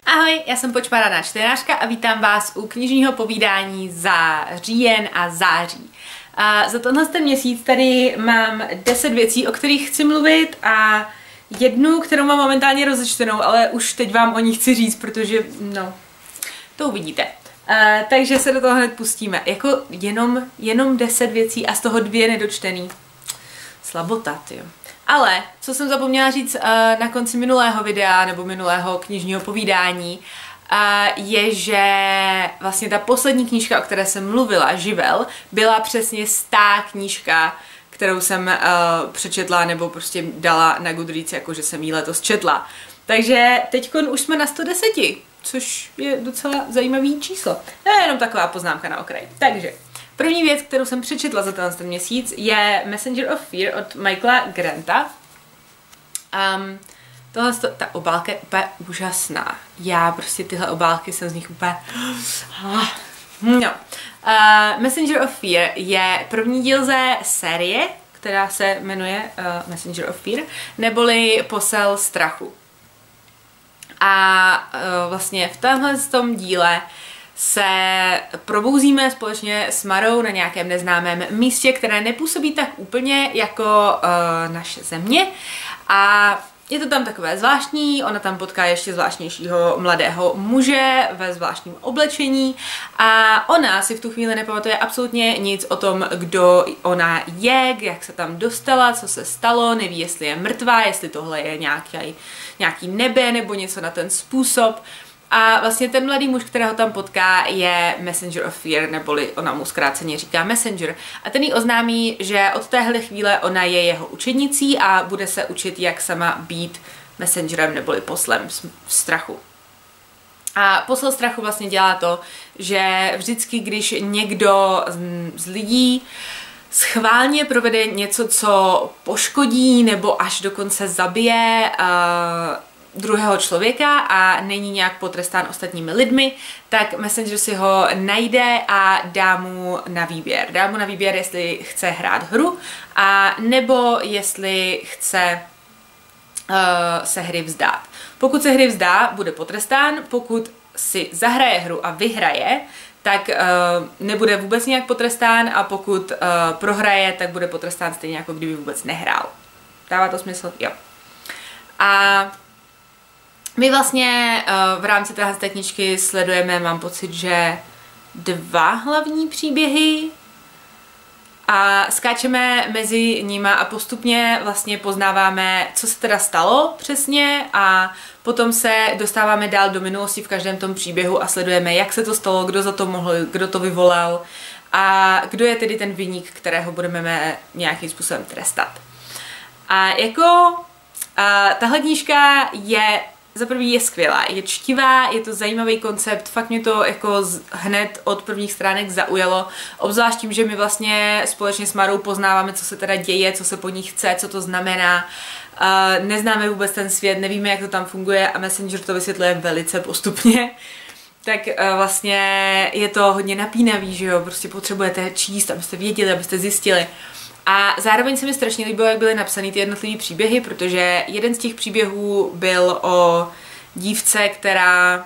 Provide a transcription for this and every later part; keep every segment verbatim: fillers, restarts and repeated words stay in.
Ahoj, já jsem Počmaraná čtenářka a vítám vás u knižního povídání za říjen a září. A za tenhle ten měsíc tady mám deset věcí, o kterých chci mluvit a jednu, kterou mám momentálně rozečtenou, ale už teď vám o ní chci říct, protože, no, to uvidíte. Uh, takže se do toho hned pustíme. Jako jenom, jenom deset věcí a z toho dvě nedočtený. Slabota, tyjo. Ale, co jsem zapomněla říct uh, na konci minulého videa, nebo minulého knižního povídání, uh, je, že vlastně ta poslední knížka, o které jsem mluvila, Živel, byla přesně stá knížka, kterou jsem uh, přečetla, nebo prostě dala na Goodreads, jakože jsem jí letos četla. Takže teďkon už jsme na sto deset, což je docela zajímavý číslo. To je jenom taková poznámka na okraj. Takže, první věc, kterou jsem přečetla za ten měsíc, je Messenger of Fear od Michaela Granta. Um, tohle, ta obálka je úplně úžasná. Já prostě tyhle obálky jsem z nich úplně... No. Uh, Messenger of Fear je první díl ze série, která se jmenuje uh, Messenger of Fear, neboli Posel strachu. A uh, vlastně v tomhle tom díle se probouzíme společně s Marou na nějakém neznámém místě, které nepůsobí tak úplně jako uh, naše země. A je to tam takové zvláštní, ona tam potká ještě zvláštnějšího mladého muže ve zvláštním oblečení a ona si v tu chvíli nepamatuje absolutně nic o tom, kdo ona je, jak se tam dostala, co se stalo, neví, jestli je mrtvá, jestli tohle je nějaký, nějaký nebe nebo něco na ten způsob. A vlastně ten mladý muž, kterého tam potká, je Messenger of Fear, neboli ona mu zkráceně říká Messenger. A ten jí oznámí, že od téhle chvíle ona je jeho učednicí a bude se učit, jak sama být messengerem, neboli poslem strachu. A posel strachu vlastně dělá to, že vždycky, když někdo z lidí schválně provede něco, co poškodí nebo až dokonce zabije uh, druhého člověka a není nějak potrestán ostatními lidmi, tak Messenger si ho najde a dá mu na výběr. Dá mu na výběr, jestli chce hrát hru a nebo jestli chce uh, se hry vzdát. Pokud se hry vzdá, bude potrestán, pokud si zahraje hru a vyhraje, tak uh, nebude vůbec nějak potrestán a pokud uh, prohraje, tak bude potrestán stejně jako kdyby vůbec nehrál. Dává to smysl? Jo. A my vlastně uh, v rámci téhle knížky sledujeme, mám pocit, že dva hlavní příběhy a skáčeme mezi nima a postupně vlastně poznáváme, co se teda stalo přesně a potom se dostáváme dál do minulosti v každém tom příběhu a sledujeme, jak se to stalo, kdo za to mohl, kdo to vyvolal a kdo je tedy ten viník, kterého budeme nějakým způsobem trestat. A jako uh, tahle knížka je za prvý je skvělá, je čtivá, je to zajímavý koncept, fakt mě to jako z, hned od prvních stránek zaujalo, obzvlášť tím, že my vlastně společně s Marou poznáváme, co se teda děje, co se po ní chce, co to znamená, uh, neznáme vůbec ten svět, nevíme, jak to tam funguje a Messenger to vysvětluje velice postupně, tak uh, vlastně je to hodně napínavý, že jo, prostě potřebujete číst, abyste věděli, abyste zjistili. A zároveň se mi strašně líbilo, jak byly napsané ty jednotlivé příběhy, protože jeden z těch příběhů byl o dívce, která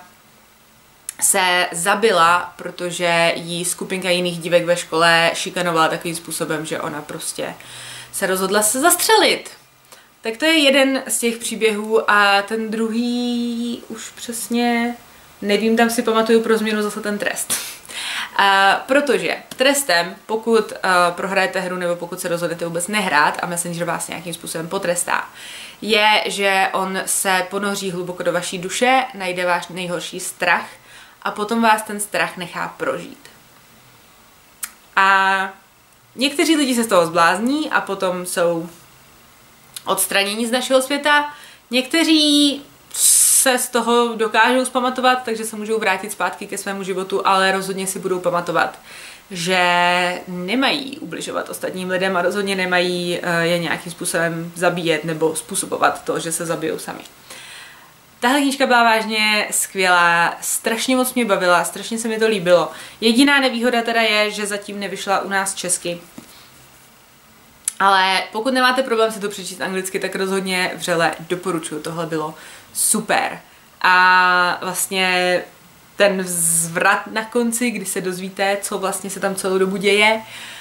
se zabila, protože jí skupinka jiných dívek ve škole šikanovala takovým způsobem, že ona prostě se rozhodla se zastřelit. Tak to je jeden z těch příběhů a ten druhý už přesně nevím, tam si pamatuju pro změnu zase ten trest. Uh, protože trestem, pokud uh, prohrajete hru nebo pokud se rozhodnete vůbec nehrát a Messenger vás nějakým způsobem potrestá, je, že on se ponoří hluboko do vaší duše, najde váš nejhorší strach a potom vás ten strach nechá prožít. A někteří lidi se z toho zblázní a potom jsou odstraněni z našeho světa, někteří se z toho dokážou zpamatovat, takže se můžou vrátit zpátky ke svému životu, ale rozhodně si budou pamatovat, že nemají ubližovat ostatním lidem a rozhodně nemají uh, je nějakým způsobem zabíjet nebo způsobovat to, že se zabijou sami. Tahle knížka byla vážně skvělá, strašně moc mě bavila, strašně se mi to líbilo. Jediná nevýhoda teda je, že zatím nevyšla u nás česky. Ale pokud nemáte problém si to přečíst anglicky, tak rozhodně vřele doporučuji, tohle bylo super. a vlastně ten zvrat na konci, kdy se dozvíte, co vlastně se tam celou dobu děje.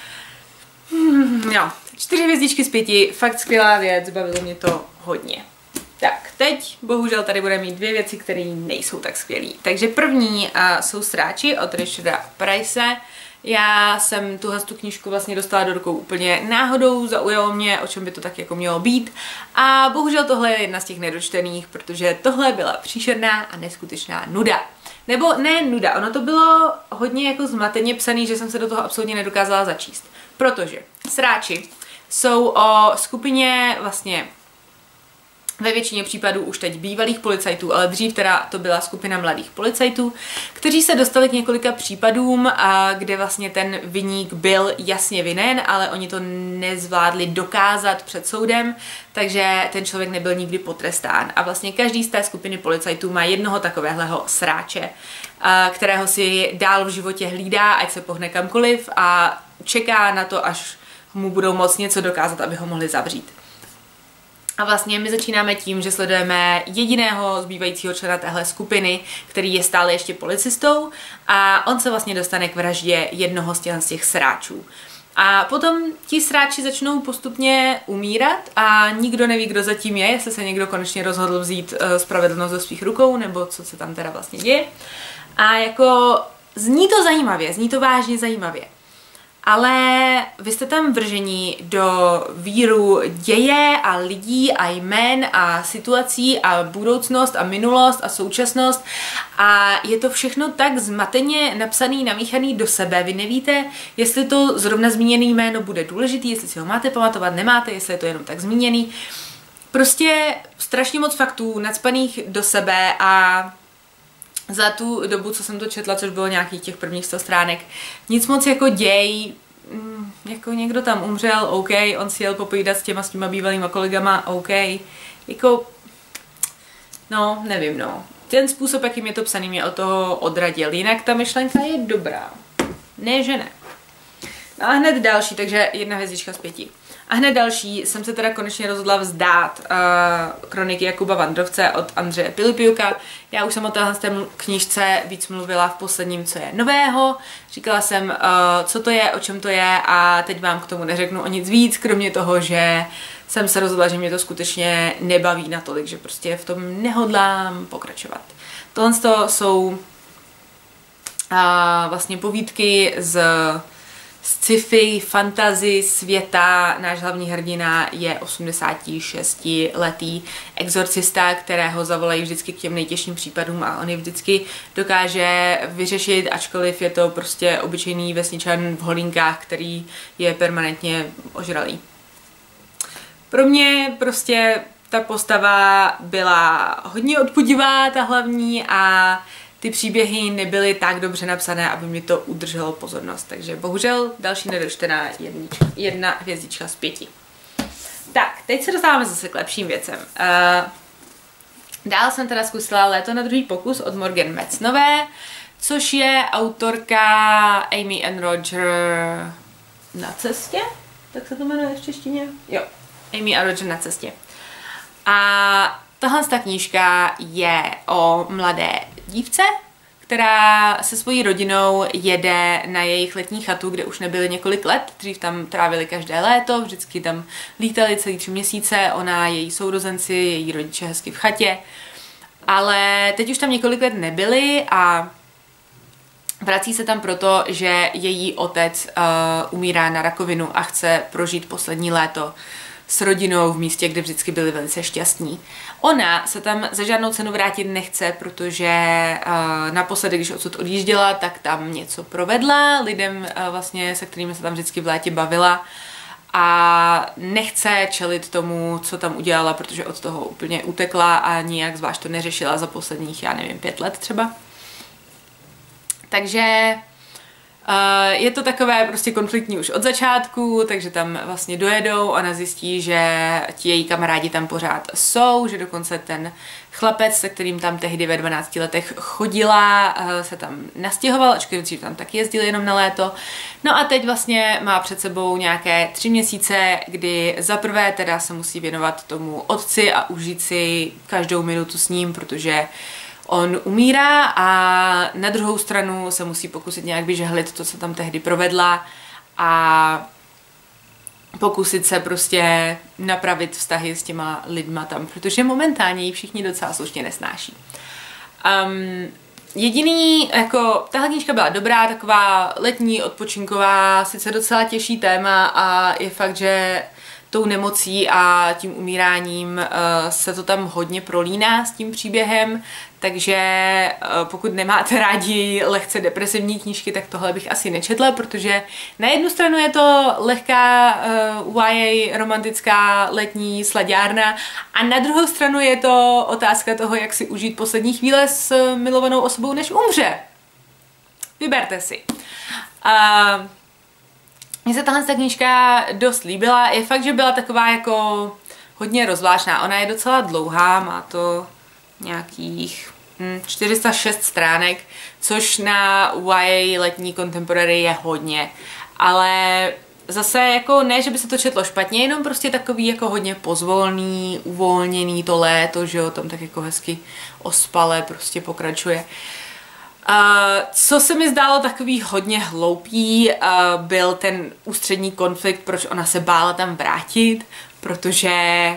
Hmm, jo, čtyři hvězdičky z pěti, fakt skvělá věc, bavilo mě to hodně. Tak, teď bohužel tady budeme mít dvě věci, které nejsou tak skvělé. Takže první uh, jsou Sráči od Richarda Price. Já jsem tuhle tu knížku vlastně dostala do rukou úplně náhodou, zaujalo mě, o čem by to tak jako mělo být. A bohužel tohle je jedna z těch nedočtených, protože tohle byla příšerná a neskutečná nuda. Nebo ne nuda, ono to bylo hodně jako zmateně psaný, že jsem se do toho absolutně nedokázala začíst. Protože Sráči jsou o skupině vlastně ve většině případů už teď bývalých policajtů, ale dřív teda to byla skupina mladých policajtů, kteří se dostali k několika případům, a kde vlastně ten viník byl jasně vinen, ale oni to nezvládli dokázat před soudem, takže ten člověk nebyl nikdy potrestán. A vlastně každý z té skupiny policajtů má jednoho takovéhleho sráče, kterého si dál v životě hlídá, ať se pohne kamkoliv a čeká na to, až mu budou moct něco dokázat, aby ho mohli zavřít. A vlastně my začínáme tím, že sledujeme jediného zbývajícího člena téhle skupiny, který je stále ještě policistou a on se vlastně dostane k vraždě jednoho z těch, z těch sráčů. A potom ti sráči začnou postupně umírat a nikdo neví, kdo zatím je, jestli se někdo konečně rozhodl vzít uh, spravedlnost do svých rukou, nebo co se tam teda vlastně děje. A jako zní to zajímavě, zní to vážně zajímavě. Ale vy jste tam vržení do víru děje a lidí a jmen a situací a budoucnost a minulost a současnost a je to všechno tak zmateně napsaný, namíchaný do sebe. Vy nevíte, jestli to zrovna zmíněné jméno bude důležitý, jestli si ho máte pamatovat, nemáte, jestli je to jenom tak zmíněný. Prostě strašně moc faktů nacpaných do sebe a za tu dobu, co jsem to četla, což bylo nějakých těch prvních sto stránek, nic moc jako děj, jako někdo tam umřel, OK, on si jel popovídat s těma s těma bývalýma kolegama, OK, jako, no, nevím, no. Ten způsob, jakým je to psaný, mě od toho odradil, jinak ta myšlenka je dobrá. Ne, že ne. No a hned další, takže jedna hvězdička z pěti. A hned další jsem se teda konečně rozhodla vzdát uh, kroniky Jakuba Vandrovce od Andřeje Pilipiuka. Já už jsem o téhle knížce víc mluvila v posledním, co je nového. Říkala jsem, uh, co to je, o čem to je a teď vám k tomu neřeknu o nic víc, kromě toho, že jsem se rozhodla, že mě to skutečně nebaví natolik, že prostě v tom nehodlám pokračovat. Tohle jsou uh, vlastně povídky z sci-fi, fantasy světa. Náš hlavní hrdina je osmdesátišestiletý exorcista, kterého zavolají vždycky k těm nejtěžším případům a on je vždycky dokáže vyřešit, ačkoliv je to prostě obyčejný vesničan v holínkách, který je permanentně ožralý. Pro mě prostě ta postava byla hodně odpudivá, ta hlavní, a ty příběhy nebyly tak dobře napsané, aby mi to udrželo pozornost. Takže bohužel další nedočtená jednička, jedna hvězdička z pěti. Tak, teď se dostáváme zase k lepším věcem. Uh, dál jsem teda zkusila Léto na druhý pokus od Morgan Metznové, což je autorka Amy and Roger na cestě, tak se to jmenuje v češtině? Jo, Amy a Roger na cestě. A tahle ta knížka je o mladé dívce, která se svojí rodinou jede na jejich letní chatu, kde už nebyli několik let, dřív tam trávili každé léto, vždycky tam lítali celý tři měsíce, ona, její sourozenci, její rodiče hezky v chatě, ale teď už tam několik let nebyli a vrací se tam proto, že její otec uh, umírá na rakovinu a chce prožít poslední léto s rodinou v místě, kde vždycky byli velice šťastní. Ona se tam za žádnou cenu vrátit nechce, protože uh, naposledy, když odsud odjížděla, tak tam něco provedla lidem, uh, vlastně, se kterými se tam vždycky v létě bavila a nechce čelit tomu, co tam udělala, protože od toho úplně utekla a nijak zvlášť to neřešila za posledních, já nevím, pět let třeba. Takže Uh, je to takové prostě konfliktní už od začátku, takže tam vlastně dojedou, ona zjistí, že ti její kamarádi tam pořád jsou, že dokonce ten chlapec, se kterým tam tehdy ve dvanácti letech chodila, uh, se tam nastěhoval, ačkoliv dřív tam taky jezdil jenom na léto. No a teď vlastně má před sebou nějaké tři měsíce, kdy zaprvé teda se musí věnovat tomu otci a užít si každou minutu s ním, protože on umírá a na druhou stranu se musí pokusit nějak vyžehlit to, co tam tehdy provedla a pokusit se prostě napravit vztahy s těma lidma tam, protože momentálně ji všichni docela slušně nesnáší. Um, jediný, jako, tahle knížka byla dobrá, taková letní, odpočinková, sice docela těžší téma a je fakt, že tou nemocí a tím umíráním uh, se to tam hodně prolíná s tím příběhem, takže uh, pokud nemáte rádi lehce depresivní knížky, tak tohle bych asi nečetla, protože na jednu stranu je to lehká uh, Y A romantická letní slaďárna a na druhou stranu je to otázka toho, jak si užít poslední chvíle s milovanou osobou, než umře. Vyberte si. Uh, Mně se tahle knížka dost líbila, je fakt, že byla taková jako hodně rozvláštná. Ona je docela dlouhá, má to nějakých hm, čtyři sta šest stránek, což na Y A letní contemporary je hodně. Ale zase jako ne, že by se to četlo špatně, jenom prostě takový jako hodně pozvolný, uvolněný to léto, že jo, tam tak jako hezky ospale prostě pokračuje. Uh, co se mi zdálo takový hodně hloupý, uh, byl ten ústřední konflikt, proč ona se bála tam vrátit, protože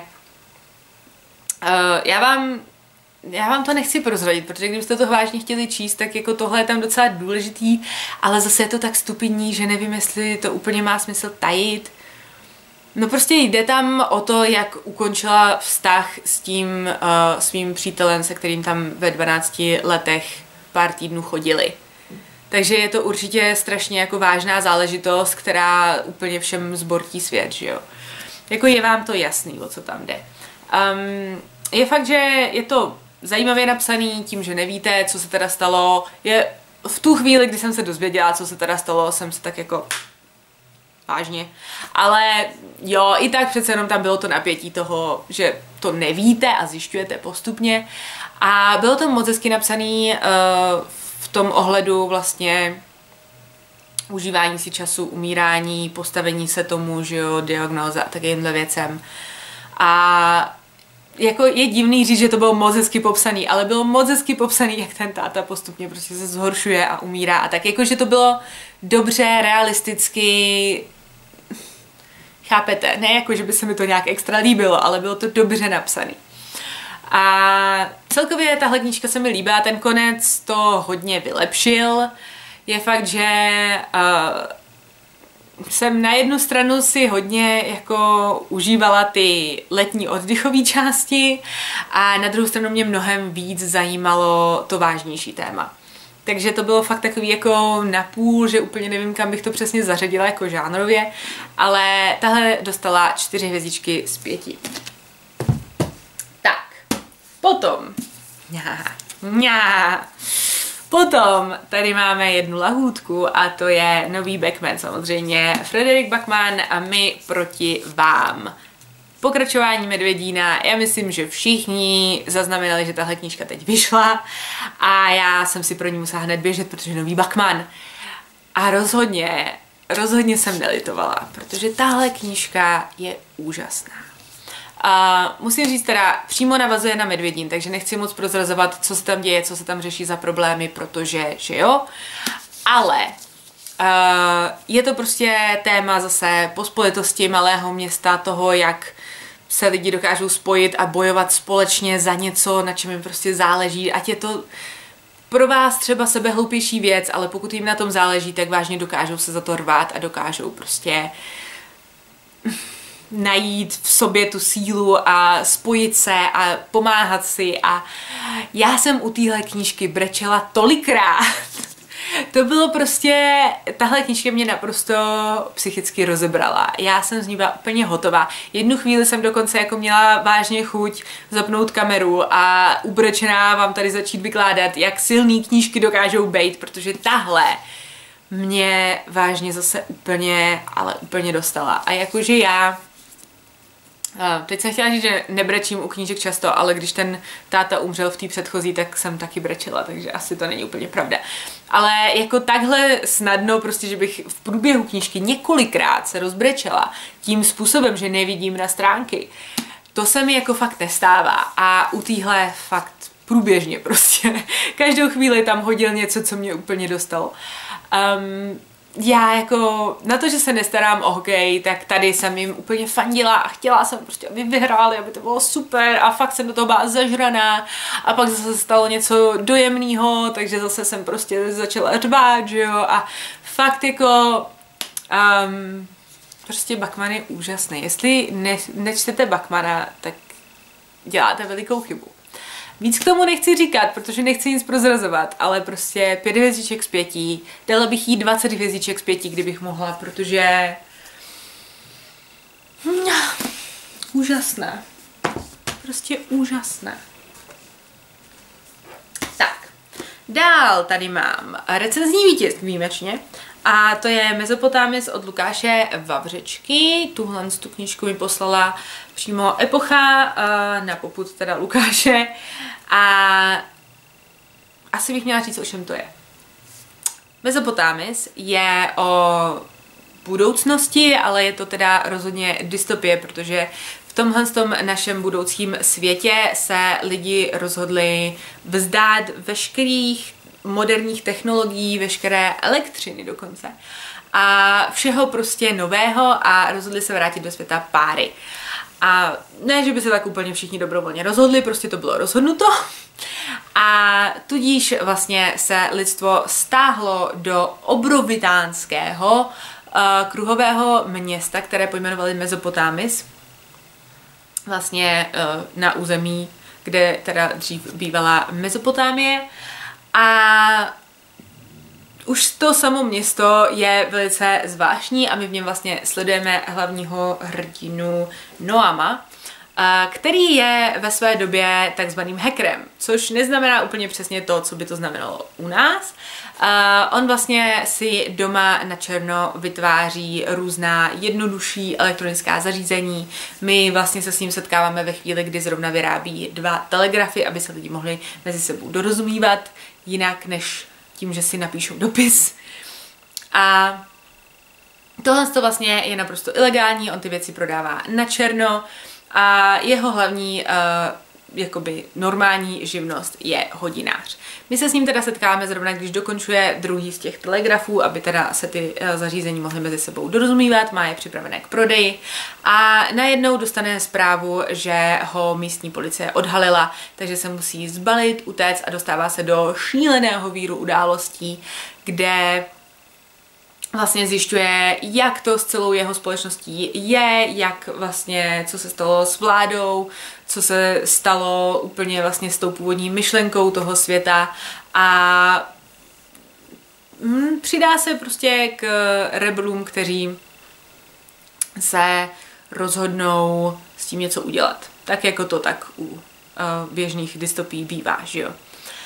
uh, já vám já vám to nechci prozradit, protože kdybyste to vážně chtěli číst, tak jako tohle je tam docela důležitý, ale zase je to tak stupidní, že nevím, jestli to úplně má smysl tajit. No prostě jde tam o to, jak ukončila vztah s tím uh, svým přítelem, se kterým tam ve dvanácti letech pár týdnů chodili. Takže je to určitě strašně jako vážná záležitost, která úplně všem zbortí svět, že jo. Jako je vám to jasný, o co tam jde. Um, je fakt, že je to zajímavě napsaný tím, že nevíte, co se teda stalo. Je v tu chvíli, kdy jsem se dozvěděla, co se teda stalo, jsem se tak jako vážně. Ale jo, i tak přece jenom tam bylo to napětí toho, že to nevíte a zjišťujete postupně. A bylo to moc hezky napsaný uh, v tom ohledu vlastně užívání si času, umírání, postavení se tomu, že jo, diagnóza a takovýmhle věcem. A jako je divný říct, že to bylo moc hezky popsaný, ale bylo moc hezky popsaný, jak ten táta postupně prostě se zhoršuje a umírá a tak. Jako, že to bylo dobře, realisticky, chápete? Ne jako, že by se mi to nějak extra líbilo, ale bylo to dobře napsaný. A celkově tahle knížka se mi líbila, ten konec to hodně vylepšil. Je fakt, že uh, jsem na jednu stranu si hodně jako užívala ty letní oddychové části a na druhou stranu mě mnohem víc zajímalo to vážnější téma. Takže to bylo fakt takový jako napůl, že úplně nevím, kam bych to přesně zařadila jako žánrově, ale tahle dostala čtyři hvězdičky z pěti. Potom, ňá, ňá. Potom tady máme jednu lahůdku a to je nový Backman samozřejmě. Frederick Backman a My proti vám. Pokračování Medvědína. Já myslím, že všichni zaznamenali, že tahle knížka teď vyšla a já jsem si pro ní musela hned běžet, protože nový Backman. A rozhodně, rozhodně jsem nelitovala, protože tahle knížka je úžasná. Uh, musím říct teda, přímo navazuje na Medvědín, takže nechci moc prozrazovat, co se tam děje, co se tam řeší za problémy, protože, že jo, ale uh, je to prostě téma zase pospolitosti malého města, toho, jak se lidi dokážou spojit a bojovat společně za něco, na čem jim prostě záleží, ať je to pro vás třeba sebehloupější věc, ale pokud jim na tom záleží, tak vážně dokážou se za to rvát a dokážou prostě najít v sobě tu sílu a spojit se a pomáhat si a já jsem u téhle knížky brečela tolikrát. To bylo prostě, tahle knížka mě naprosto psychicky rozebrala. Já jsem z ní byla úplně hotová. Jednu chvíli jsem dokonce jako měla vážně chuť zapnout kameru a ubrečená vám tady začít vykládat, jak silný knížky dokážou být, protože tahle mě vážně zase úplně, ale úplně dostala. A jakože já teď jsem chtěla říct, že nebrečím u knížek často, ale když ten táta umřel v té předchozí, tak jsem taky brečela, takže asi to není úplně pravda. Ale jako takhle snadno, prostě, že bych v průběhu knížky několikrát se rozbrečela tím způsobem, že nevidím na stránky, to se mi jako fakt nestává. A u téhle fakt průběžně prostě. Každou chvíli tam hodil něco, co mě úplně dostalo. Um, já jako na to, že se nestarám o hokej, tak tady jsem jim úplně fandila a chtěla jsem prostě, aby vyhráli, aby to bylo super a fakt jsem do toho byla zažraná a pak zase stalo něco dojemného, takže zase jsem prostě začala řvát, že jo, a fakt jako um, prostě Bachmann je úžasný. Jestli ne, nečtete Bachmanna, tak děláte velikou chybu. Víc k tomu nechci říkat, protože nechci nic prozrazovat, ale prostě pět hvězdiček z pětí. Dala bych jí dvacet hvězdiček z pěti, kdybych mohla, protože... Úžasné. Prostě úžasné. Tak. Dál tady mám recenzní vítězství výjimečně. A to je Mezopotámies od Lukáše Vavřečky. Tuhle tu knížku mi poslala přímo Epocha na popud teda Lukáše. A asi bych měla říct, o čem to je. Mezopotámies je o budoucnosti, ale je to teda rozhodně dystopie, protože v tomhle tom našem budoucím světě se lidi rozhodli vzdát veškerých moderních technologií, veškeré elektřiny dokonce a všeho prostě nového a rozhodli se vrátit do světa páry. A ne, že by se tak úplně všichni dobrovolně rozhodli, prostě to bylo rozhodnuto. A tudíž vlastně se lidstvo stáhlo do obrovitánského uh, kruhového města, které pojmenovali Mezopotámis. Vlastně uh, na území, kde teda dřív bývala Mezopotámie. A už to samo město je velice zvláštní a my v něm vlastně sledujeme hlavního hrdinu Noama, který je ve své době takzvaným hackerem, což neznamená úplně přesně to, co by to znamenalo u nás. On vlastně si doma na černo vytváří různá jednodušší elektronická zařízení. My vlastně se s ním setkáváme ve chvíli, kdy zrovna vyrábí dva telegrafy, aby se lidi mohli mezi sebou dorozumívat, jinak než tím, že si napíšou dopis. A tohle to vlastně je naprosto ilegální, on ty věci prodává na černo a jeho hlavní uh, jakoby normální živnost je hodinář. My se s ním teda setkáme zrovna, když dokončuje druhý z těch telegrafů, aby teda se ty uh, zařízení mohly mezi sebou dorozumívat, má je připravené k prodeji a najednou dostane zprávu, že ho místní policie odhalila, takže se musí zbalit, utéct a dostává se do šíleného víru událostí, kde vlastně zjišťuje, jak to s celou jeho společností je, jak vlastně, co se stalo s vládou, co se stalo úplně vlastně s tou původní myšlenkou toho světa a hm, přidá se prostě k rebelům, kteří se rozhodnou s tím něco udělat. Tak jako to tak u uh, běžných dystopií bývá, že jo.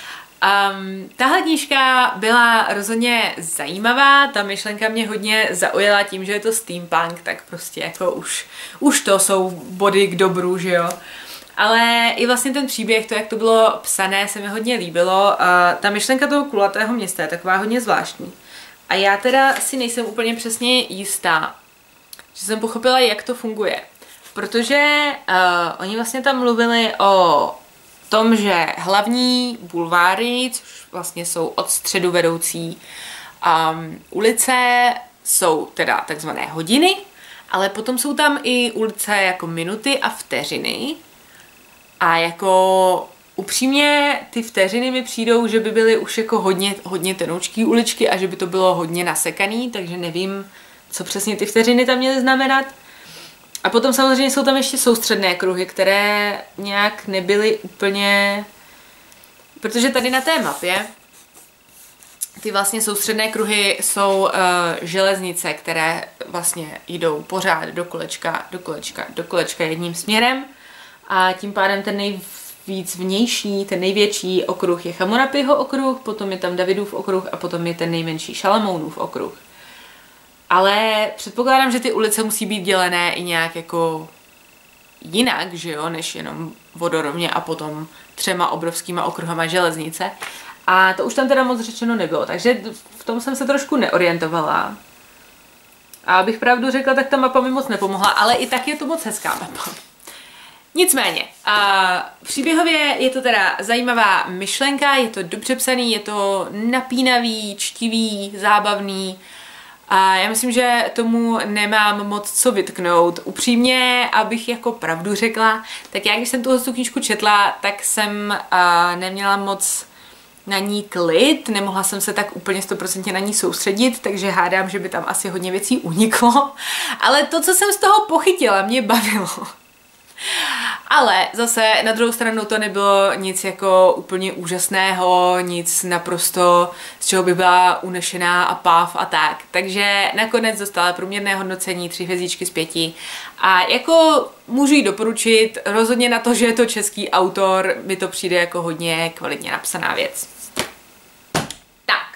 Um, tahle knížka byla rozhodně zajímavá, ta myšlenka mě hodně zaujala tím, že je to steampunk, tak prostě jako už, už to jsou body k dobru, že jo. Ale i vlastně ten příběh, to jak to bylo psané, se mi hodně líbilo a ta myšlenka toho kulatého města je taková hodně zvláštní. A já teda si nejsem úplně přesně jistá, že jsem pochopila, jak to funguje. Protože uh, oni vlastně tam mluvili o tom, že hlavní bulváry, což vlastně jsou od středu vedoucí um, ulice, jsou teda takzvané hodiny, ale potom jsou tam i ulice jako minuty a vteřiny. A jako upřímně ty vteřiny mi přijdou, že by byly už jako hodně, hodně tenoučký uličky a že by to bylo hodně nasekaný, takže nevím, co přesně ty vteřiny tam měly znamenat. A potom samozřejmě jsou tam ještě soustředné kruhy, které nějak nebyly úplně... Protože tady na té mapě ty vlastně soustředné kruhy jsou uh, železnice, které vlastně jdou pořád do kolečka, do kolečka, do kolečka jedním směrem. A tím pádem ten nejvíc vnější, ten největší okruh je Chamurapyho okruh, potom je tam Davidův okruh a potom je ten nejmenší Šalamounův okruh. Ale předpokládám, že ty ulice musí být dělené i nějak jako jinak, že jo, než jenom vodorovně a potom třema obrovskýma okruhama železnice. A to už tam teda moc řečeno nebylo, takže v tom jsem se trošku neorientovala. A abych pravdu řekla, tak ta mapa mi moc nepomohla, ale i tak je to moc hezká mapa. Nicméně, a příběhově je to teda zajímavá myšlenka, je to dobře psaný, je to napínavý, čtivý, zábavný a já myslím, že tomu nemám moc co vytknout. Upřímně, abych jako pravdu řekla, tak já když jsem tuhle knížku četla, tak jsem a, neměla moc na ní klid, nemohla jsem se tak úplně sto procent na ní soustředit, takže hádám, že by tam asi hodně věcí uniklo, ale to, co jsem z toho pochytila, mě bavilo. Ale zase na druhou stranu to nebylo nic jako úplně úžasného, nic naprosto, z čeho by byla unešená a páv a tak. Takže nakonec dostala průměrné hodnocení tři hvězdičky z pěti a jako můžu jí doporučit, rozhodně na to, že je to český autor, mi to přijde jako hodně kvalitně napsaná věc. Tak.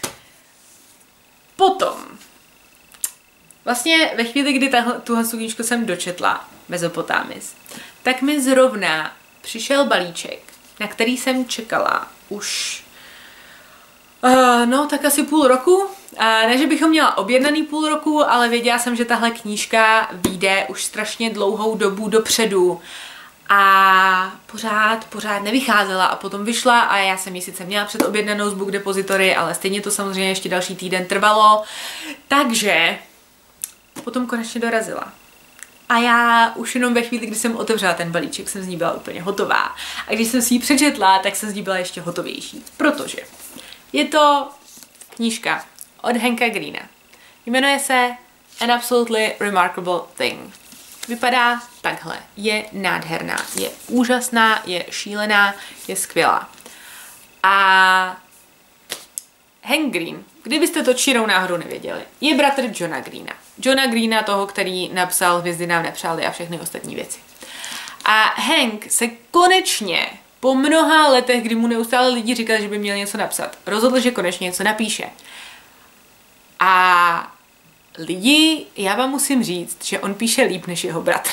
Potom. Vlastně ve chvíli, kdy tuhle knížku jsem dočetla, Mezopotámis, tak mi zrovna přišel balíček, na který jsem čekala už uh, no tak asi půl roku. Uh, ne, že bychom měla objednaný půl roku, ale věděla jsem, že tahle knížka vyjde už strašně dlouhou dobu dopředu a pořád, pořád nevycházela a potom vyšla a já jsem ji sice měla předobjednanou z Book Depository, ale stejně to samozřejmě ještě další týden trvalo, takže potom konečně dorazila. A já už jenom ve chvíli, kdy jsem otevřela ten balíček, jsem z ní byla úplně hotová. A když jsem si ji přečetla, tak jsem z ní byla ještě hotovější. Protože je to knížka od Hanka Greena. Jmenuje se An Absolutely Remarkable Thing. Vypadá takhle. Je nádherná, je úžasná, je šílená, je skvělá. A Hank Green, kdybyste to čirou náhodou nevěděli, je bratr Johna Greena. Johna Greena, toho, který napsal Hvězdy nám nepřáli a všechny ostatní věci. A Hank se konečně po mnoha letech, kdy mu neustále lidi říkali, že by měl něco napsat, rozhodl, že konečně něco napíše. A lidi, já vám musím říct, že on píše líp než jeho bratr.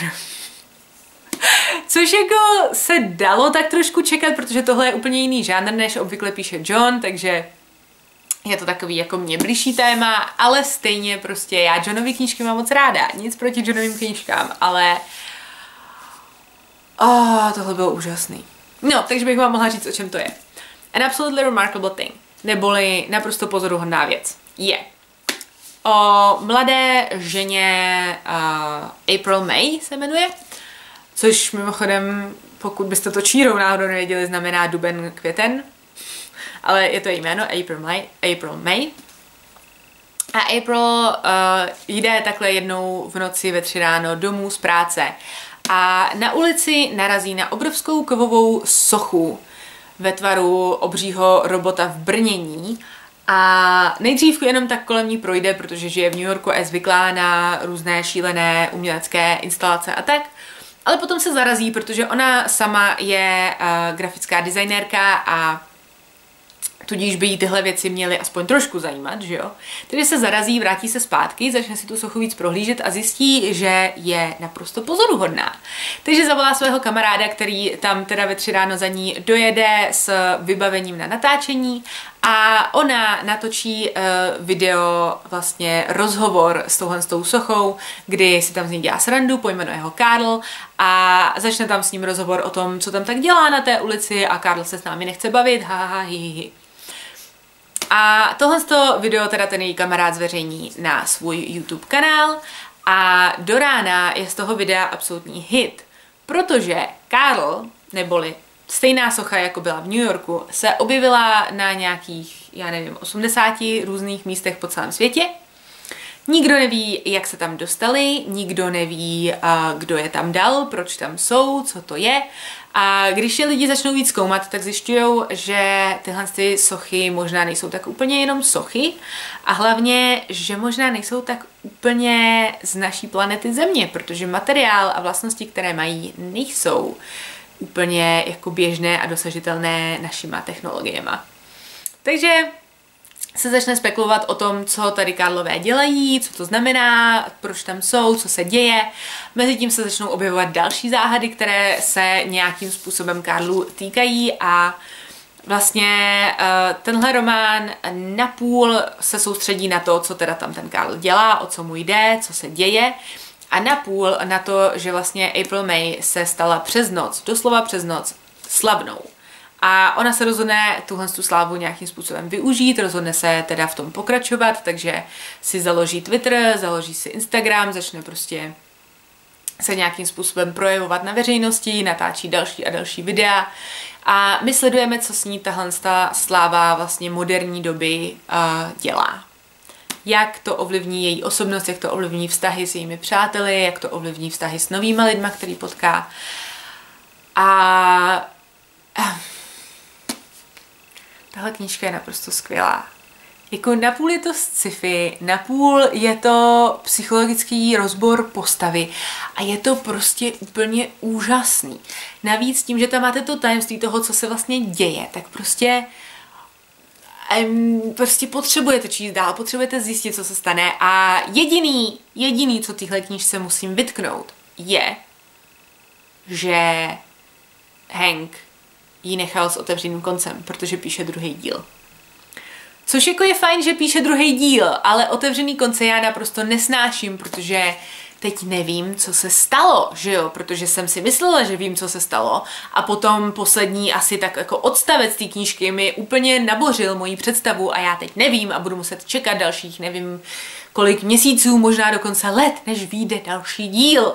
Což jako se dalo tak trošku čekat, protože tohle je úplně jiný žánr, než obvykle píše John, takže je to takový jako mě blížší téma, ale stejně prostě já Johnovy knížky mám moc ráda. Nic proti Johnovým knížkám, ale oh, tohle bylo úžasný. No, takže bych vám mohla říct, o čem to je. An Absolutely Remarkable Thing, neboli naprosto pozoruhodná věc, je o mladé ženě uh, April May se jmenuje, což mimochodem, pokud byste to čírou náhodou nevěděli, znamená duben, květen. Ale je to jméno April May. April May. A April uh, jde takhle jednou v noci ve tři ráno domů z práce a na ulici narazí na obrovskou kovovou sochu ve tvaru obřího robota v brnění a nejdřív jenom tak kolem ní projde, protože žije v New Yorku a je zvyklá na různé šílené umělecké instalace a tak. Ale potom se zarazí, protože ona sama je uh, grafická designérka a tudíž by jí tyhle věci měly aspoň trošku zajímat, že jo? Takže se zarazí, vrátí se zpátky, začne si tu sochu víc prohlížet a zjistí, že je naprosto pozoruhodná. Takže zavolá svého kamaráda, který tam teda ve tři ráno za ní dojede s vybavením na natáčení a ona natočí uh, video, vlastně rozhovor s touhle s tou sochou, kdy si tam z ní dělá srandu, pojmenuje ho Karl a začne tam s ním rozhovor o tom, co tam tak dělá na té ulici a Karl se s námi nechce bavit, ha, ha, hi, hi. A tohle video teda ten její kamarád zveřejní na svůj YouTube kanál a do rána je z toho videa absolutní hit, protože Karl, neboli stejná socha, jako byla v New Yorku, se objevila na nějakých, já nevím, osmdesáti různých místech po celém světě. Nikdo neví, jak se tam dostali, nikdo neví, kdo je tam dal, proč tam jsou, co to je. A když je lidi začnou víc zkoumat, tak zjišťují, že tyhle ty sochy možná nejsou tak úplně jenom sochy a hlavně, že možná nejsou tak úplně z naší planety Země, protože materiál a vlastnosti, které mají, nejsou úplně jako běžné a dosažitelné našima technologiemi. Takže se začne spekulovat o tom, co tady Karlové dělají, co to znamená, proč tam jsou, co se děje. Mezitím se začnou objevovat další záhady, které se nějakým způsobem Karlu týkají a vlastně tenhle román napůl se soustředí na to, co teda tam ten Karl dělá, o co mu jde, co se děje a napůl na to, že vlastně April May se stala přes noc, doslova přes noc, slavnou. A ona se rozhodne tuhle tu slávu nějakým způsobem využít, rozhodne se teda v tom pokračovat, takže si založí Twitter, založí si Instagram, začne prostě se nějakým způsobem projevovat na veřejnosti, natáčí další a další videa a my sledujeme, co s ní tahle sláva vlastně moderní doby uh, dělá. Jak to ovlivní její osobnost, jak to ovlivní vztahy s jejími přáteli, jak to ovlivní vztahy s novýma lidma, který potká. A tahle knížka je naprosto skvělá. Jako napůl je to sci-fi, napůl je to psychologický rozbor postavy a je to prostě úplně úžasný. Navíc tím, že tam máte to tajemství toho, co se vlastně děje, tak prostě um, prostě potřebujete číst dál, potřebujete zjistit, co se stane a jediný, jediný, co téhle knížce musím vytknout, je, že Hank ji nechal s otevřeným koncem, protože píše druhý díl. Což jako je fajn, že píše druhý díl, ale otevřený konce já naprosto nesnáším, protože teď nevím, co se stalo, že jo, protože jsem si myslela, že vím, co se stalo a potom poslední asi tak jako odstavec té knížky mi úplně nabořil moji představu a já teď nevím a budu muset čekat dalších nevím kolik měsíců, možná dokonce let, než vyjde další díl.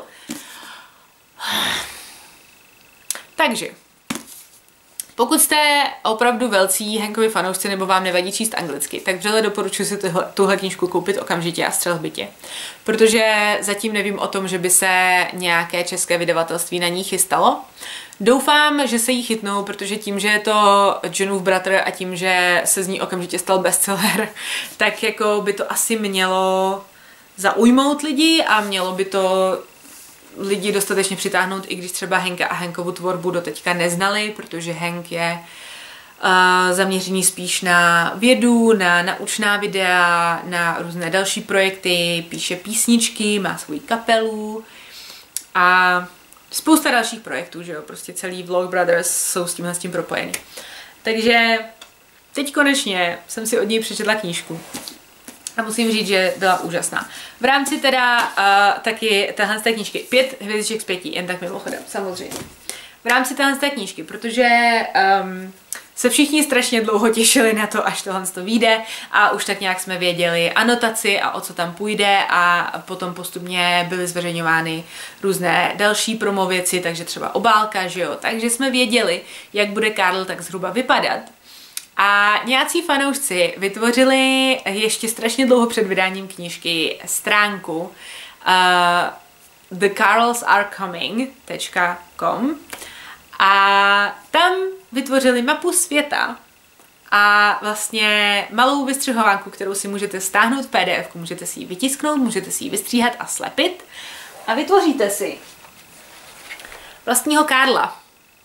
Takže pokud jste opravdu velcí Hankovi fanoušci nebo vám nevadí číst anglicky, tak vřele doporučuji si tuhle, tuhle knížku koupit okamžitě a střelhbitě. Protože zatím nevím o tom, že by se nějaké české vydavatelství na ní chystalo. Doufám, že se jí chytnou, protože tím, že je to Johnův bratr a tím, že se z ní okamžitě stal bestseller, tak jako by to asi mělo zaujmout lidi a mělo by to lidi dostatečně přitáhnout, i když třeba Hanka a Hankovu tvorbu doteďka neznali, protože Hank je uh, zaměřený spíš na vědu, na naučná videa, na různé další projekty, píše písničky, má svou kapelu a spousta dalších projektů, že jo, prostě celý Vlog Brothers jsou s tímhle s tím propojený. Takže teď konečně jsem si od něj přečetla knížku. A musím říct, že byla úžasná. V rámci teda uh, taky téhle knížky, pět hvězdiček z pěti, jen tak mimochodem, samozřejmě. V rámci téhle knížky, protože um, se všichni strašně dlouho těšili na to, až tohle to vyjde a už tak nějak jsme věděli anotaci a o co tam půjde a potom postupně byly zveřejňovány různé další promo věci, takže třeba obálka, že jo, takže jsme věděli, jak bude Karl tak zhruba vypadat. A nějací fanoušci vytvořili ještě strašně dlouho před vydáním knížky stránku uh, the carls are coming tečka com a tam vytvořili mapu světa a vlastně malou vystřihovánku, kterou si můžete stáhnout v P D F, můžete si ji vytisknout, můžete si ji vystříhat a slepit a vytvoříte si vlastního Karla.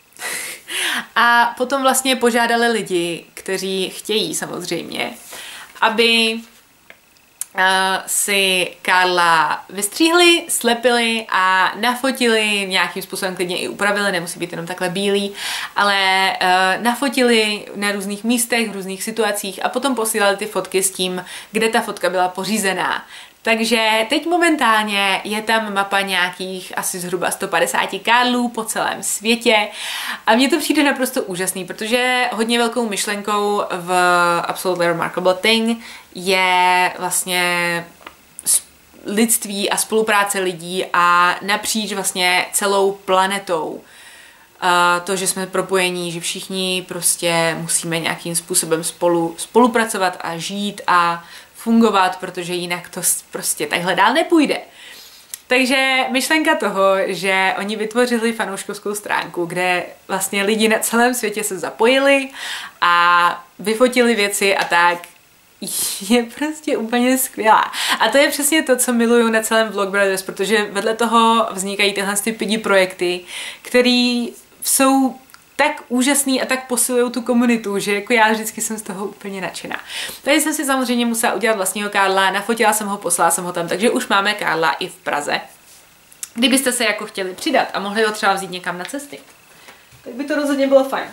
A potom vlastně požádali lidi, kteří chtějí samozřejmě, aby uh, si Karla vystříhli, slepili a nafotili, nějakým způsobem klidně i upravili, nemusí být jenom takhle bílý, ale uh, nafotili na různých místech, v různých situacích a potom posílali ty fotky s tím, kde ta fotka byla pořízená. Takže teď momentálně je tam mapa nějakých asi zhruba sto padesát Karlů po celém světě a mně to přijde naprosto úžasný, protože hodně velkou myšlenkou v Absolutely Remarkable Thing je vlastně lidství a spolupráce lidí a napříč vlastně celou planetou. A to, že jsme propojení, že všichni prostě musíme nějakým způsobem spolu spolupracovat a žít a fungovat, protože jinak to prostě takhle dál nepůjde. Takže myšlenka toho, že oni vytvořili fanouškovskou stránku, kde vlastně lidi na celém světě se zapojili a vyfotili věci a tak, je prostě úplně skvělá. A to je přesně to, co miluju na celém Vlog Brothers, protože vedle toho vznikají tyhle pidi projekty, který jsou tak úžasný a tak posilují tu komunitu, že jako já vždycky jsem z toho úplně nadšená. Tady jsem si samozřejmě musela udělat vlastního Karla, nafotila jsem ho, poslala jsem ho tam, takže už máme Karla i v Praze. Kdybyste se jako chtěli přidat a mohli ho třeba vzít někam na cesty, tak by to rozhodně bylo fajn.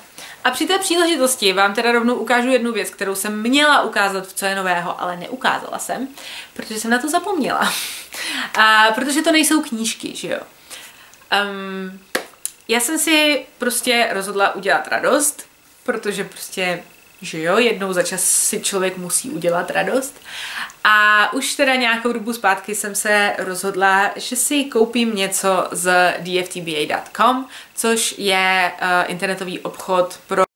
A při té příležitosti vám teda rovnou ukážu jednu věc, kterou jsem měla ukázat v Co je nového, ale neukázala jsem, protože jsem na to zapomněla. A protože to nejsou knížky, že jo. Um, já jsem si prostě rozhodla udělat radost, protože prostě, že jo, jednou za čas si člověk musí udělat radost. A už teda nějakou dobu zpátky jsem se rozhodla, že si koupím něco z d f t b a tečka com, což je uh, internetový obchod pro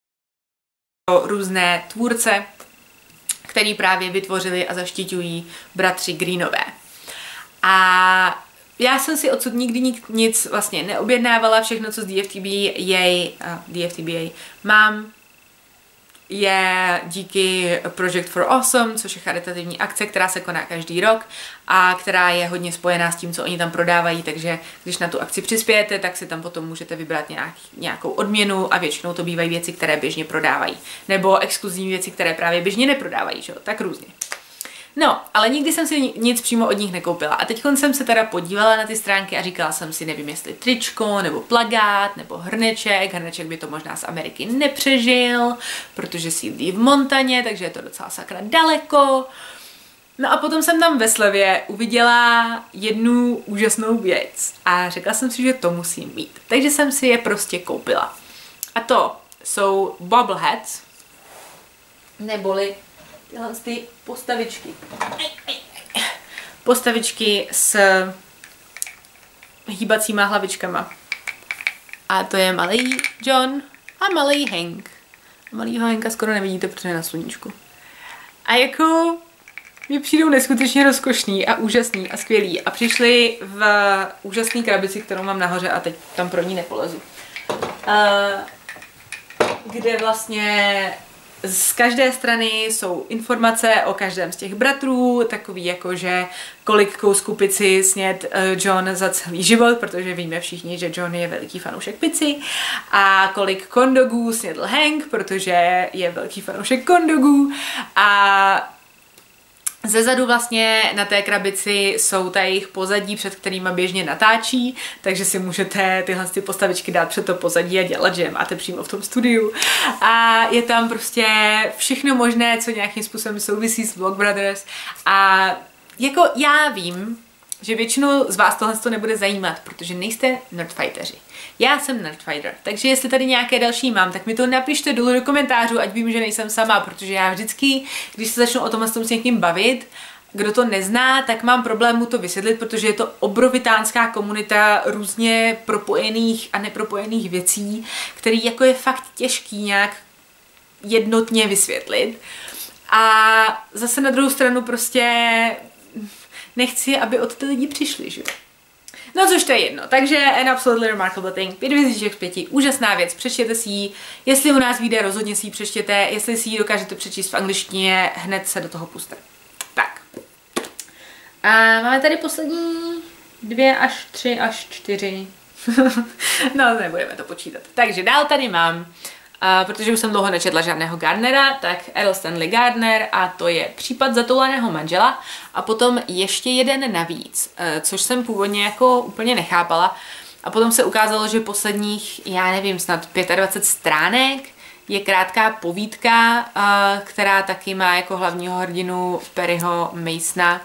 různé tvůrce, který právě vytvořili a zaštiťují bratři Greenové. A já jsem si odsud nikdy nic vlastně neobjednávala, všechno, co z D F T B A, uh, D F T B A mám, je díky Project for Awesome, což je charitativní akce, která se koná každý rok a která je hodně spojená s tím, co oni tam prodávají, takže když na tu akci přispějete, tak si tam potom můžete vybrat nějak, nějakou odměnu a většinou to bývají věci, které běžně prodávají. Nebo exkluzivní věci, které právě běžně neprodávají, že jo? Tak různě. No, ale nikdy jsem si nic přímo od nich nekoupila. A teď jsem se teda podívala na ty stránky a říkala jsem si, nevím, jestli tričko, nebo plagát, nebo hrneček. Hrneček by to možná z Ameriky nepřežil, protože sídlí v Montaně, takže je to docela sakra daleko. No a potom jsem tam ve slevě uviděla jednu úžasnou věc a řekla jsem si, že to musím mít. Takže jsem si je prostě koupila. A to jsou bobbleheads, neboli tyhle ty postavičky. Postavičky s hýbacíma hlavičkama. A to je malý John a malý Hank. Malýho Hanka skoro nevidíte, protože je na sluníčku. A jako mi přijdou neskutečně rozkošný a úžasný a skvělý. A přišli v úžasný krabici, kterou mám nahoře a teď tam pro ní nepolezu. Uh, kde vlastně z každé strany jsou informace o každém z těch bratrů, takový jako, že kolik kousků pici sněd John za celý život, protože víme všichni, že John je veliký fanoušek pici, a kolik kondogů snědl Hank, protože je velký fanoušek kondogů, a zezadu vlastně na té krabici jsou ta jejich pozadí, před kterýma běžně natáčí, takže si můžete tyhle ty postavičky dát před to pozadí a dělat, že je máte přímo v tom studiu. A je tam prostě všechno možné, co nějakým způsobem souvisí s Vlog Brothers. A jako já vím, že většinu z vás tohle to nebude zajímat, protože nejste nerdfighteři. Já jsem nerdfighter, takže jestli tady nějaké další mám, tak mi to napište dolů do komentářů, ať vím, že nejsem sama, protože já vždycky, když se začnu o tomhle s někým bavit, kdo to nezná, tak mám problém mu to vysvětlit, protože je to obrovitánská komunita různě propojených a nepropojených věcí, který jako je fakt těžký nějak jednotně vysvětlit. A zase na druhou stranu prostě nechci, aby od ty lidi přišli, že jo. No což to je jedno, takže An Absolutely Remarkable Thing, pět hvězdiček z pěti, úžasná věc, přečtěte si ji, jestli u nás vyjde, rozhodně si ji přečtěte, jestli si ji dokážete přečíst v angličtině, hned se do toho puste. Tak. A máme tady poslední dvě až tři až čtyři. No, nebudeme to počítat. Takže dál tady mám, Uh, protože už jsem dlouho nečetla žádného Gardnera, tak Errol Stanley Gardner, a to je Případ zatoulaného manžela, a potom ještě jeden navíc, uh, což jsem původně jako úplně nechápala, a potom se ukázalo, že posledních, já nevím, snad dvacet pět stránek je krátká povídka, uh, která taky má jako hlavního hrdinu Perryho Masona.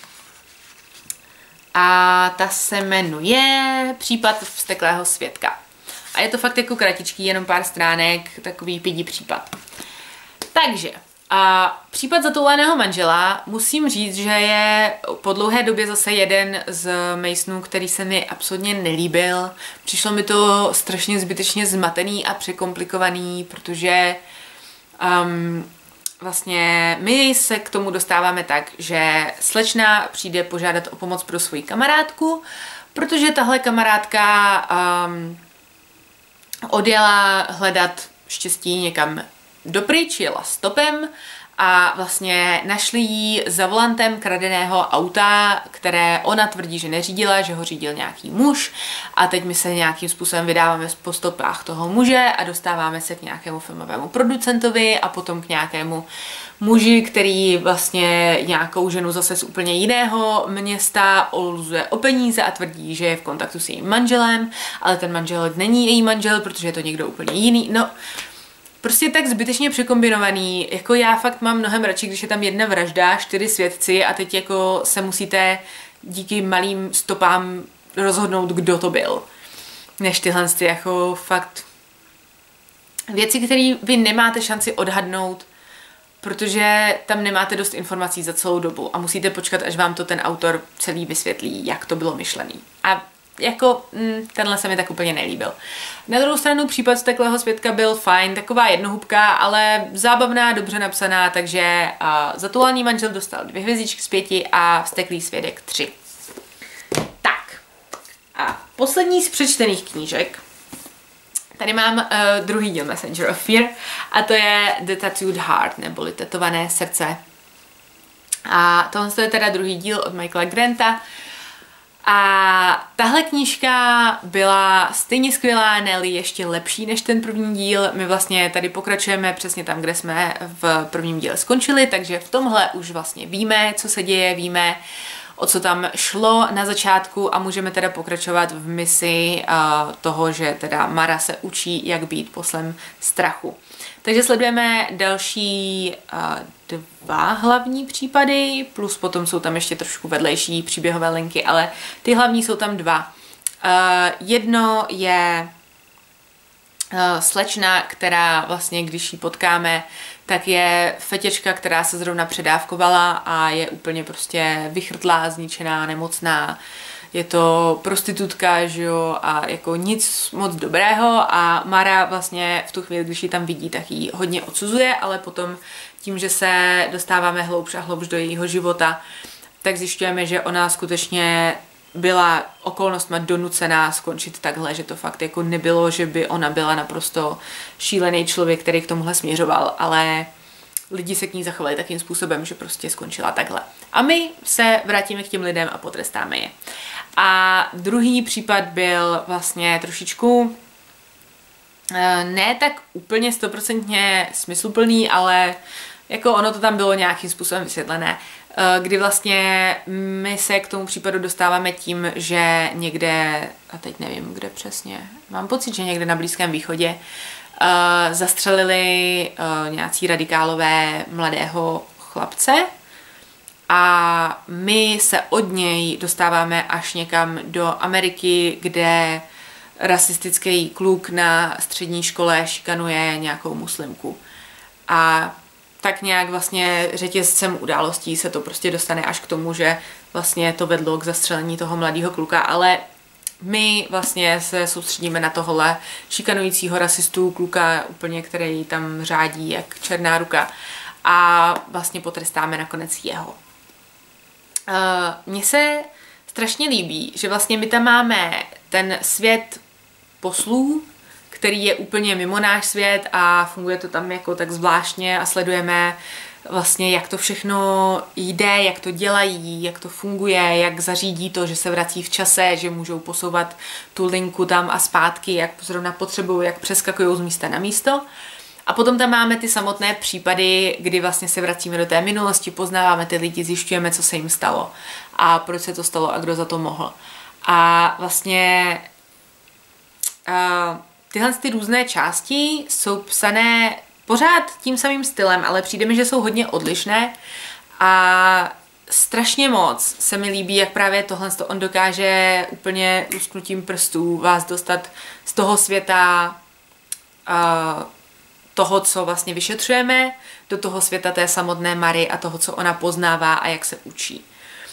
A ta se jmenuje Případ vzteklého svědka. A je to fakt jako kratičký, jenom pár stránek, takový pidi případ. Takže, a případ zatoulaného manžela, musím říct, že je po dlouhé době zase jeden z Masonů, který se mi absolutně nelíbil. Přišlo mi to strašně zbytečně zmatený a překomplikovaný, protože um, vlastně my se k tomu dostáváme tak, že slečna přijde požádat o pomoc pro svoji kamarádku, protože tahle kamarádka um, odjela hledat štěstí někam dopryč, jela stopem a vlastně našli ji za volantem kradeného auta, které ona tvrdí, že neřídila, že ho řídil nějaký muž, a teď my se nějakým způsobem vydáváme po stopách toho muže a dostáváme se k nějakému filmovému producentovi a potom k nějakému muži, který vlastně nějakou ženu zase z úplně jiného města oluzuje o peníze a tvrdí, že je v kontaktu s jejím manželem, ale ten manžel není její manžel, protože je to někdo úplně jiný. No, prostě tak zbytečně překombinovaný. Jako já fakt mám mnohem radši, když je tam jedna vražda, čtyři svědci a teď jako se musíte díky malým stopám rozhodnout, kdo to byl. Než tyhle ty jako fakt věci, které vy nemáte šanci odhadnout, protože tam nemáte dost informací za celou dobu a musíte počkat, až vám to ten autor celý vysvětlí, jak to bylo myšlený. A jako mm, tenhle se mi tak úplně nelíbil. Na druhou stranu případ Vzteklého svědka byl fajn, taková jednohubka, ale zábavná, dobře napsaná, takže uh, Zatulaný manžel dostal dvě hvězdičky z pěti a Vzteklý svědek tři. Tak. A poslední z přečtených knížek. Tady mám uh, druhý díl Messenger of Fear a to je The Tattooed Heart, neboli Tetované srdce. A tohle je teda druhý díl od Michaela Granta. A tahle knížka byla stejně skvělá, ne-li ještě lepší než ten první díl. My vlastně tady pokračujeme přesně tam, kde jsme v prvním díle skončili, takže v tomhle už vlastně víme, co se děje, víme, o co tam šlo na začátku a můžeme teda pokračovat v misi uh, toho, že teda Mara se učí, jak být poslem strachu. Takže sledujeme další uh, dva hlavní případy, plus potom jsou tam ještě trošku vedlejší příběhové linky, ale ty hlavní jsou tam dva. Uh, jedno je uh, slečna, která vlastně, když ji potkáme, tak je fetěčka, která se zrovna předávkovala a je úplně prostě vychrtlá, zničená, nemocná. Je to prostitutka, že jo, a jako nic moc dobrého a Mara vlastně v tu chvíli, když ji tam vidí, tak ji hodně odsuzuje, ale potom tím, že se dostáváme hloubš a hloubš do jejího života, tak zjišťujeme, že ona skutečně byla okolnostma donucená skončit takhle, že to fakt jako nebylo, že by ona byla naprosto šílený člověk, který k tomuhle směřoval, ale lidi se k ní zachovali takým způsobem, že prostě skončila takhle. A my se vrátíme k těm lidem a potrestáme je. A druhý případ byl vlastně trošičku ne tak úplně stoprocentně smysluplný, ale jako ono to tam bylo nějakým způsobem vysvětlené, kdy vlastně my se k tomu případu dostáváme tím, že někde, a teď nevím, kde přesně, mám pocit, že někde na Blízkém východě uh, zastřelili uh, nějací radikálové mladého chlapce a my se od něj dostáváme až někam do Ameriky, kde rasistický kluk na střední škole šikanuje nějakou muslimku. A tak nějak vlastně řetězcem událostí se to prostě dostane až k tomu, že vlastně to vedlo k zastřelení toho mladého kluka, ale my vlastně se soustředíme na tohle šikanujícího rasistu kluka, úplně který tam řádí jak černá ruka a vlastně potrestáme nakonec jeho. Uh, mně se strašně líbí, že vlastně my tam máme ten svět poslů, který je úplně mimo náš svět a funguje to tam jako tak zvláštně a sledujeme vlastně, jak to všechno jde, jak to dělají, jak to funguje, jak zařídí to, že se vrací v čase, že můžou posouvat tu linku tam a zpátky, jak zrovna potřebují, jak přeskakují z místa na místo. A potom tam máme ty samotné případy, kdy vlastně se vracíme do té minulosti, poznáváme ty lidi, zjišťujeme, co se jim stalo a proč se to stalo a kdo za to mohl. A vlastně uh, tyhle ty různé části jsou psané pořád tím samým stylem, ale přijde mi, že jsou hodně odlišné a strašně moc se mi líbí, jak právě tohle on dokáže úplně lusknutím prstů vás dostat z toho světa uh, toho, co vlastně vyšetřujeme, do toho světa té samotné Mary a toho, co ona poznává a jak se učí.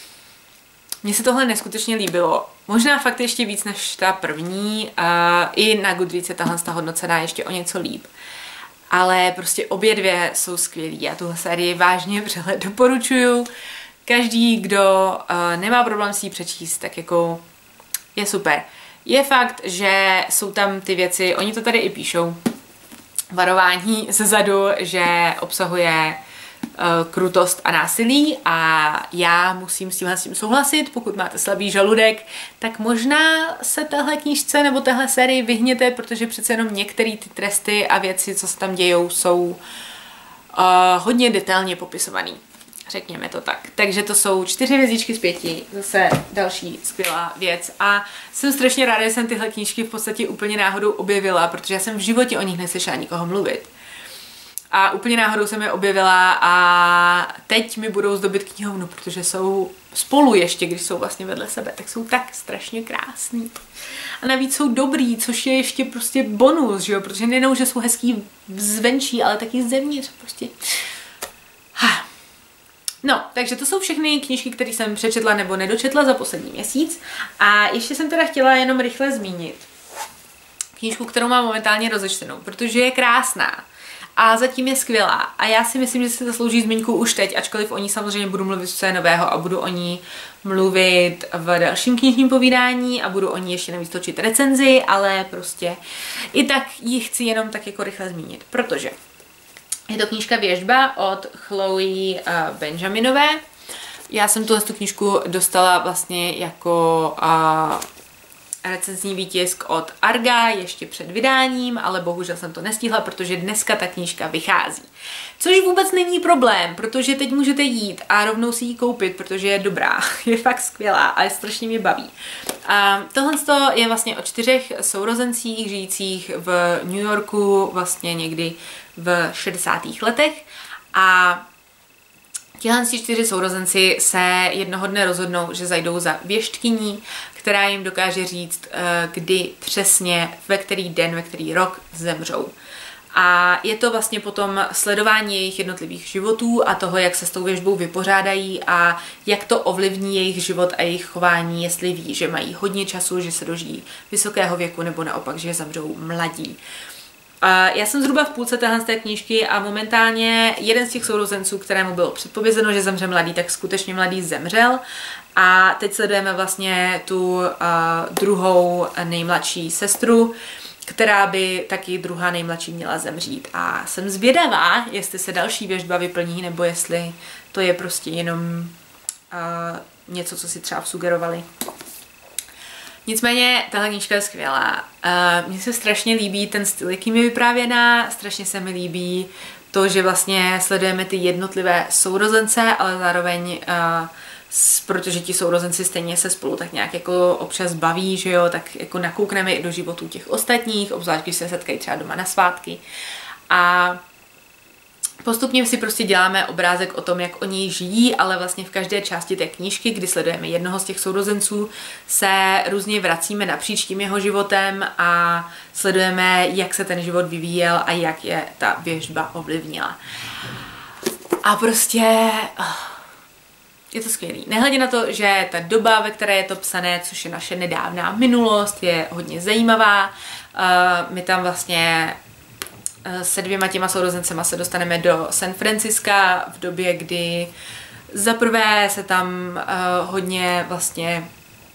Mně se tohle neskutečně líbilo. Možná fakt ještě víc než ta první. Uh, I na Goodreads je tahle hodnocená ještě o něco líp. Ale prostě obě dvě jsou skvělý. Já tuhle sérii vážně vřele doporučuju. Každý, kdo uh, nemá problém si ji přečíst, tak jako je super. Je fakt, že jsou tam ty věci, oni to tady i píšou, varování zezadu, že obsahuje krutost a násilí a já musím s tímhle s tím souhlasit. Pokud máte slabý žaludek, tak možná se téhle knížce nebo téhle sérii vyhněte, protože přece jenom některé ty tresty a věci, co se tam dějou, jsou uh, hodně detailně popisovaný. Řekněme to tak. Takže to jsou čtyři hvězdičky z pěti, zase další skvělá věc a jsem strašně ráda, že jsem tyhle knížky v podstatě úplně náhodou objevila, protože já jsem v životě o nich neslyšela nikoho mluvit. a úplně náhodou jsem je objevila a teď mi budou zdobit knihovnu, protože jsou spolu ještě, když jsou vlastně vedle sebe, tak jsou tak strašně krásný. A navíc jsou dobrý, což je ještě prostě bonus, že jo, protože nejenom, že jsou hezký zvenčí, ale taky zevnitř, prostě. Ha. No, takže to jsou všechny knížky, které jsem přečetla nebo nedočetla za poslední měsíc. A ještě jsem teda chtěla jenom rychle zmínit knížku, kterou mám momentálně rozečtenou, protože je krásná a zatím je skvělá. A já si myslím, že si zaslouží zmínku už teď, ačkoliv o ní samozřejmě budu mluvit co je nového a budu o ní mluvit v dalším knižním povídání a budu o ní ještě navíc točit recenzi, ale prostě i tak ji chci jenom tak jako rychle zmínit, protože je to knížka Věštba od Chloe uh, Benjaminové. Já jsem tuhle tu knížku dostala vlastně jako uh, recenzní výtisk od Arga ještě před vydáním, ale bohužel jsem to nestihla, protože dneska ta knížka vychází. Což vůbec není problém, protože teď můžete jít a rovnou si ji koupit, protože je dobrá, je fakt skvělá a strašně mě baví. A tohle je vlastně o čtyřech sourozencích žijících v New Yorku vlastně někdy v šedesátých letech a tihle čtyři sourozenci se jednoho dne rozhodnou, že zajdou za věštkyní, která jim dokáže říct, kdy přesně, ve který den, ve který rok zemřou. A je to vlastně potom sledování jejich jednotlivých životů a toho, jak se s tou věštbou vypořádají a jak to ovlivní jejich život a jejich chování, jestli ví, že mají hodně času, že se dožijí vysokého věku nebo naopak, že zemřou mladí. Já jsem zhruba v půlce téhle té knížky a momentálně jeden z těch sourozenců, kterému bylo předpovězeno, že zemře mladý, tak skutečně mladý zemřel. A teď sledujeme vlastně tu uh, druhou nejmladší sestru, která by taky druhá nejmladší měla zemřít. A jsem zvědavá, jestli se další věštba vyplní, nebo jestli to je prostě jenom uh, něco, co si třeba vsugerovali. Nicméně tahle knížka je skvělá. Uh, Mně se strašně líbí ten styl, jakým je vyprávěná, strašně se mi líbí to, že vlastně sledujeme ty jednotlivé sourozence, ale zároveň, uh, s, protože ti sourozenci stejně se spolu tak nějak jako občas baví, že jo, tak jako nakoukneme i do životů těch ostatních, obzvlášť když se setkají třeba doma na svátky. A postupně si prostě děláme obrázek o tom, jak oni žijí, ale vlastně v každé části té knížky, kdy sledujeme jednoho z těch sourozenců, se různě vracíme napříč tím jeho životem a sledujeme, jak se ten život vyvíjel a jak je ta věštba ovlivnila. A prostě je to skvělý. Nehledě na to, že ta doba, ve které je to psané, což je naše nedávná minulost, je hodně zajímavá. My tam vlastně se dvěma těma sourozencema se dostaneme do San Franciska v době, kdy zaprvé se tam uh, hodně vlastně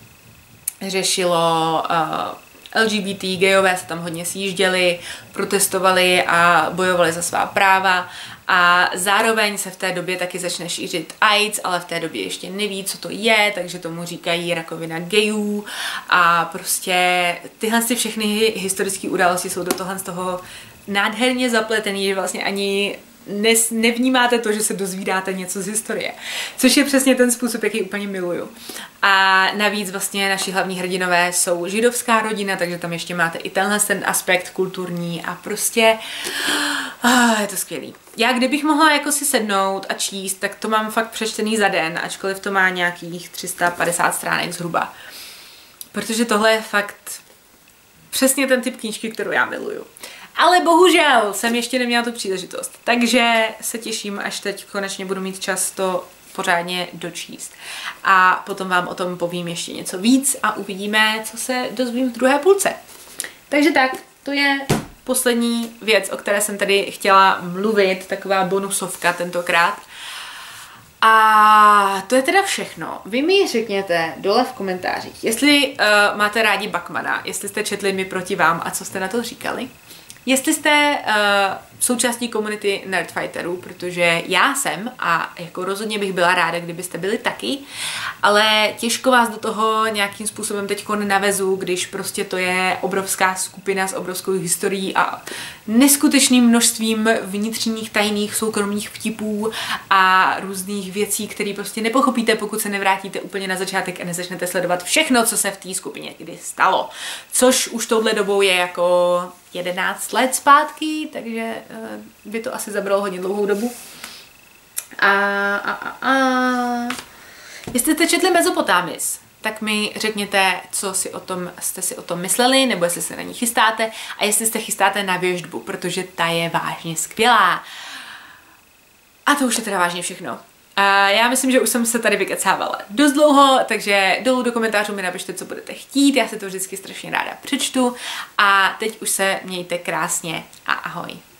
řešilo uh, L G B T, gejové se tam hodně sjížděli, protestovali a bojovali za svá práva a zároveň se v té době taky začne šířit AIDS, ale v té době ještě neví, co to je, takže tomu říkají rakovina gejů a prostě tyhle ty všechny historické události jsou do tohle z toho nádherně zapletený, že vlastně ani nes, nevnímáte to, že se dozvídáte něco z historie. Což je přesně ten způsob, jaký úplně miluju. A navíc vlastně naši hlavní hrdinové jsou židovská rodina, takže tam ještě máte i tenhle ten aspekt kulturní a prostě ah, je to skvělý. Já kdybych mohla jako si sednout a číst, tak to mám fakt přečtený za den, ačkoliv to má nějakých tři sta padesát stránek zhruba. Protože tohle je fakt přesně ten typ knížky, kterou já miluju. Ale bohužel jsem ještě neměla tu příležitost, takže se těším, až teď konečně budu mít čas to pořádně dočíst. A potom vám o tom povím ještě něco víc a uvidíme, co se dozvím v druhé půlce. Takže tak, to je poslední věc, o které jsem tady chtěla mluvit, taková bonusovka tentokrát. A to je teda všechno. Vy mi řekněte dole v komentářích, jestli uh, máte rádi Bachmana, jestli jste četli My proti vám a co jste na to říkali. Jestli jste uh, součástí komunity Nerdfighterů, protože já jsem a jako rozhodně bych byla ráda, kdybyste byli taky, ale těžko vás do toho nějakým způsobem teďko navezu, když prostě to je obrovská skupina s obrovskou historií a neskutečným množstvím vnitřních, tajných, soukromých vtipů a různých věcí, které prostě nepochopíte, pokud se nevrátíte úplně na začátek a nezačnete sledovat všechno, co se v té skupině kdy stalo. Což už touhle dobou je jako jedenáct let zpátky, takže by to asi zabralo hodně dlouhou dobu. A, a, a, a. Jestli jste četli Mezopotámis, tak mi řekněte, co si o tom, jste si o tom mysleli, nebo jestli se na ní chystáte a jestli jste chystáte na věštbu, protože ta je vážně skvělá. A to už je teda vážně všechno. A já myslím, že už jsem se tady vykecávala dost dlouho, takže dolů do komentářů mi napište, co budete chtít, já si to vždycky strašně ráda přečtu a teď už se mějte krásně a ahoj.